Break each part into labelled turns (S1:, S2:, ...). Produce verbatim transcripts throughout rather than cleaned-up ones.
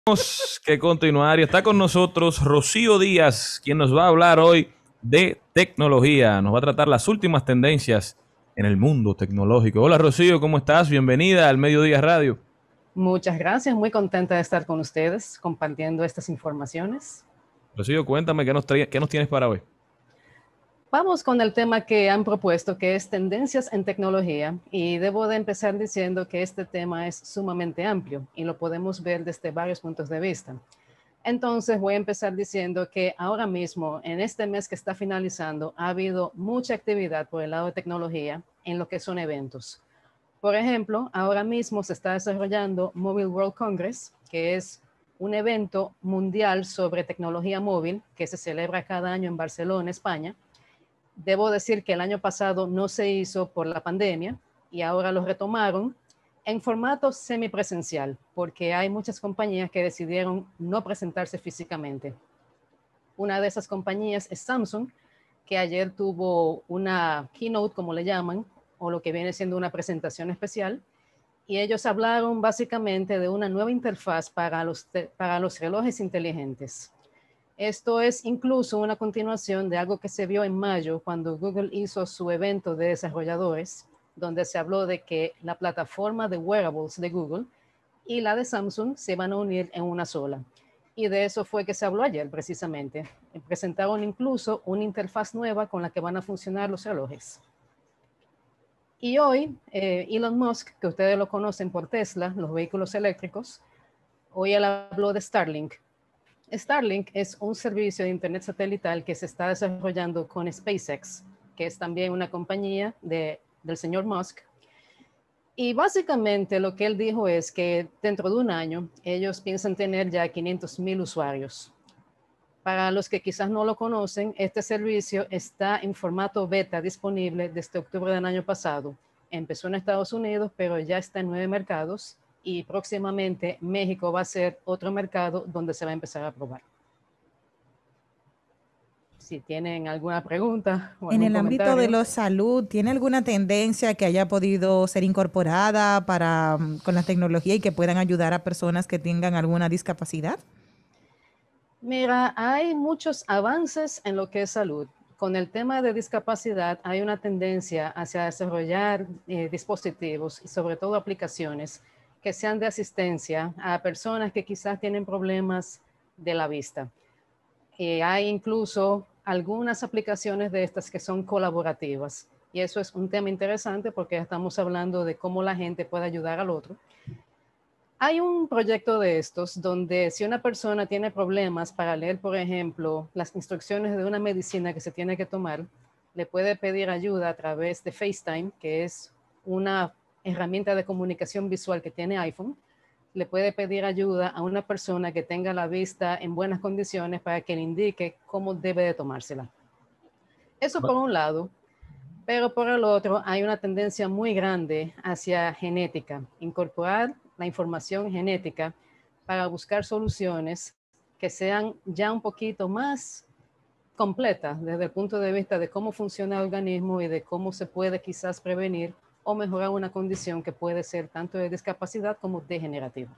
S1: Tenemos que continuar y está con nosotros Rocío Díaz, quien nos va a hablar hoy de tecnología. Nos va a tratar las últimas tendencias en el mundo tecnológico. Hola Rocío, ¿cómo estás? Bienvenida al Mediodía Radio.
S2: Muchas gracias, muy contenta de estar con ustedes compartiendo estas informaciones.
S1: Rocío, cuéntame qué nos, trae- qué nos tienes para hoy.
S2: Vamos con el tema que han propuesto, que es tendencias en tecnología, y debo de empezar diciendo que este tema es sumamente amplio y lo podemos ver desde varios puntos de vista. Entonces voy a empezar diciendo que ahora mismo, en este mes que está finalizando, ha habido mucha actividad por el lado de tecnología en lo que son eventos. Por ejemplo, ahora mismo se está desarrollando Mobile World Congress, que es un evento mundial sobre tecnología móvil que se celebra cada año en Barcelona, España. Debo decir que el año pasado no se hizo por la pandemia y ahora lo retomaron en formato semipresencial, porque hay muchas compañías que decidieron no presentarse físicamente. Una de esas compañías es Samsung, que ayer tuvo una keynote, como le llaman, o lo que viene siendo una presentación especial, y ellos hablaron básicamente de una nueva interfaz para los, para los relojes inteligentes. Esto es incluso una continuación de algo que se vio en mayo cuando Google hizo su evento de desarrolladores, donde se habló de que la plataforma de wearables de Google y la de Samsung se van a unir en una sola. Y de eso fue que se habló ayer precisamente. Presentaron incluso una interfaz nueva con la que van a funcionar los relojes. Y hoy, eh, Elon Musk, que ustedes lo conocen por Tesla, los vehículos eléctricos, hoy él habló de Starlink. Starlink es un servicio de internet satelital que se está desarrollando con SpaceX, que es también una compañía de, del señor Musk. Y básicamente lo que él dijo es que dentro de un año ellos piensan tener ya quinientos mil usuarios. Para los que quizás no lo conocen, este servicio está en formato beta disponible desde octubre del año pasado. Empezó en Estados Unidos, pero ya está en nueve mercados y próximamente México va a ser otro mercado donde se va a empezar a probar. Si tienen alguna pregunta o
S3: En
S2: algún
S3: el ámbito de
S2: comentario.
S3: la salud, ¿tiene alguna tendencia que haya podido ser incorporada para, mm, con la tecnología y que puedan ayudar a personas que tengan alguna discapacidad?
S2: Mira, hay muchos avances en lo que es salud. Con el tema de discapacidad hay una tendencia hacia desarrollar eh, dispositivos y sobre todo aplicaciones que sean de asistencia a personas que quizás tienen problemas de la vista. Eh, hay incluso algunas aplicaciones de estas que son colaborativas y eso es un tema interesante porque estamos hablando de cómo la gente puede ayudar al otro. Hay un proyecto de estos donde si una persona tiene problemas para leer, por ejemplo, las instrucciones de una medicina que se tiene que tomar, le puede pedir ayuda a través de FaceTime, que es una herramienta de comunicación visual que tiene iPhone. Le puede pedir ayuda a una persona que tenga la vista en buenas condiciones para que le indique cómo debe de tomársela. Eso por un lado. Pero por el otro, hay una tendencia muy grande hacia genética, incorporar la información genética para buscar soluciones que sean ya un poquito más completas desde el punto de vista de cómo funciona el organismo y de cómo se puede quizás prevenir o mejorar una condición que puede ser tanto de discapacidad como degenerativa.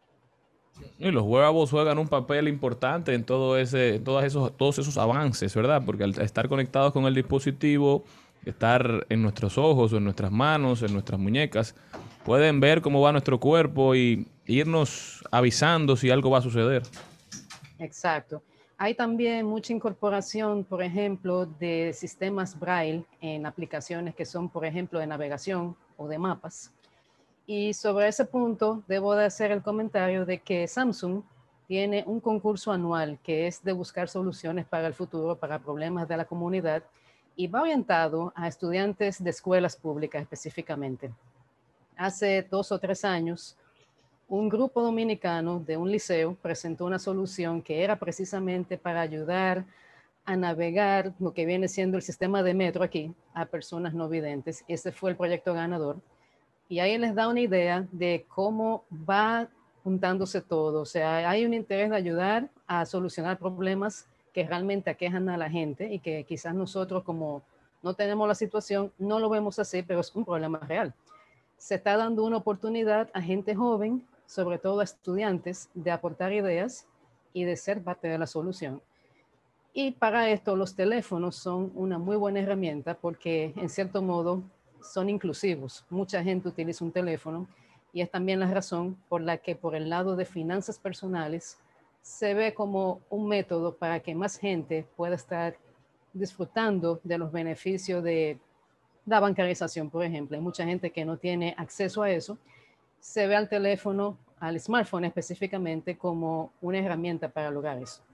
S1: Y los wearables juegan un papel importante en todo ese, en todos esos, todos esos avances, ¿verdad? Porque al estar conectados con el dispositivo, estar en nuestros ojos, o en nuestras manos, en nuestras muñecas, pueden ver cómo va nuestro cuerpo y irnos avisando si algo va a suceder.
S2: Exacto. Hay también mucha incorporación, por ejemplo, de sistemas Braille en aplicaciones que son, por ejemplo, de navegación o de mapas. Y sobre ese punto, debo de hacer el comentario de que Samsung tiene un concurso anual que es de buscar soluciones para el futuro, para problemas de la comunidad, y va orientado a estudiantes de escuelas públicas específicamente. Hace dos o tres años, un grupo dominicano de un liceo presentó una solución que era precisamente para ayudar a navegar lo que viene siendo el sistema de metro aquí a personas no videntes. Ese fue el proyecto ganador. Y ahí les da una idea de cómo va juntándose todo. O sea, hay un interés de ayudar a solucionar problemas que realmente aquejan a la gente y que quizás nosotros como no tenemos la situación, no lo vemos así, pero es un problema real. Se está dando una oportunidad a gente joven, sobre todo a estudiantes, de aportar ideas y de ser parte de la solución. Y para esto los teléfonos son una muy buena herramienta porque en cierto modo son inclusivos. Mucha gente utiliza un teléfono y es también la razón por la que por el lado de finanzas personales se ve como un método para que más gente pueda estar disfrutando de los beneficios de la bancarización, por ejemplo. Hay mucha gente que no tiene acceso a eso. Se ve al teléfono, al smartphone específicamente, como una herramienta para lograr eso.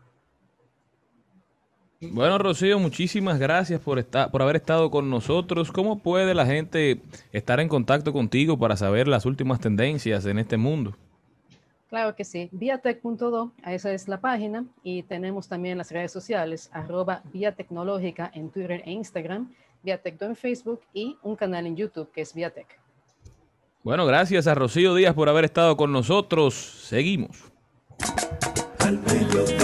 S1: Bueno, Rocío, muchísimas gracias por estar, por haber estado con nosotros. ¿Cómo puede la gente estar en contacto contigo para saber las últimas tendencias en este mundo?
S2: Claro que sí, viatech punto do, esa es la página, y tenemos también las redes sociales, arroba Vía Tecnológica en Twitter e Instagram, Viatech en Facebook y un canal en YouTube que es Viatech.
S1: Bueno, gracias a Rocío Díaz por haber estado con nosotros. Seguimos.
S4: Al mediodía.